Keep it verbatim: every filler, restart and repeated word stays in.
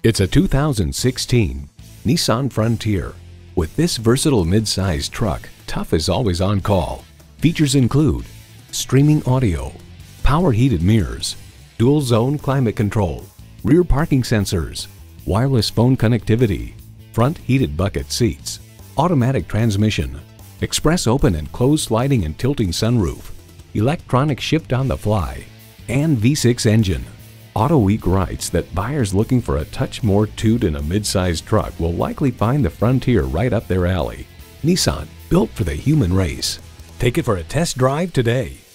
It's a two thousand sixteen Nissan Frontier. With this versatile mid-size truck, tough is always on call. Features include streaming audio, power heated mirrors, dual zone climate control, rear parking sensors, wireless phone connectivity, front heated bucket seats, automatic transmission, express open and closed sliding and tilting sunroof, electronic shift on the fly, and V six engine. AutoWeek writes that buyers looking for a touch more toot in a mid-sized truck will likely find the Frontier right up their alley. Nissan, built for the human race. Take it for a test drive today.